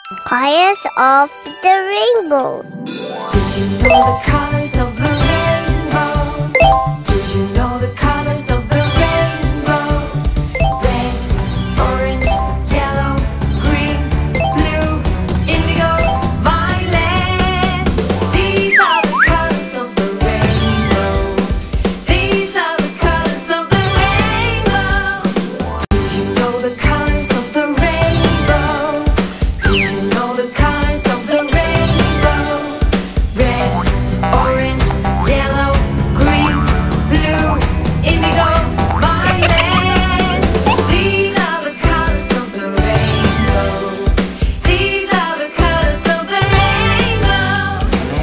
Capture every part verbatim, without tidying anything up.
Colors of the rainbow. Do you know the colors of the rainbow? Do you know the colors of the rainbow? Red, orange, yellow, green, blue, indigo, violet. These are the colors of the rainbow. These are the colors of the rainbow. Do you know the colors of the rainbow? Do you know the colors of the rainbow? Red, orange, yellow, green, blue, indigo, violet. These are the colors of the rainbow. These are the colors of the rainbow.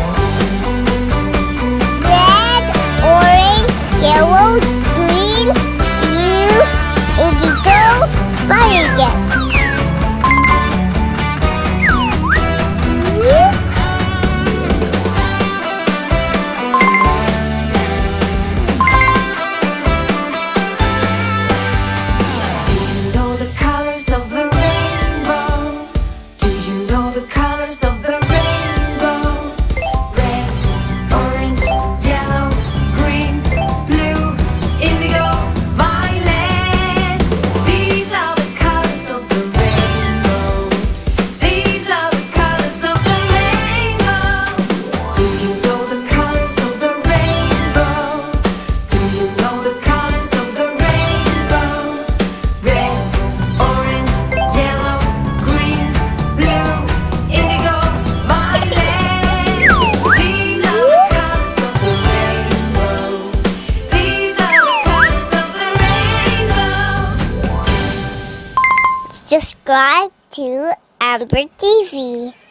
Red, orange, yellow, green, blue, indigo, violet. Do you know the colors of the rainbow? Do you know the colors of the rainbow? Red, orange, yellow, green, blue, indigo, violet. These are the colors of the rainbow. These are the colors of the rainbow. Do you know the colors of the rainbow? Do you know the colors of the rainbow? Red, orange, yellow, green, blue, indigo, violet. These are the colors of the rainbow. These are the colors of the rainbow. Subscribe to Amber T V.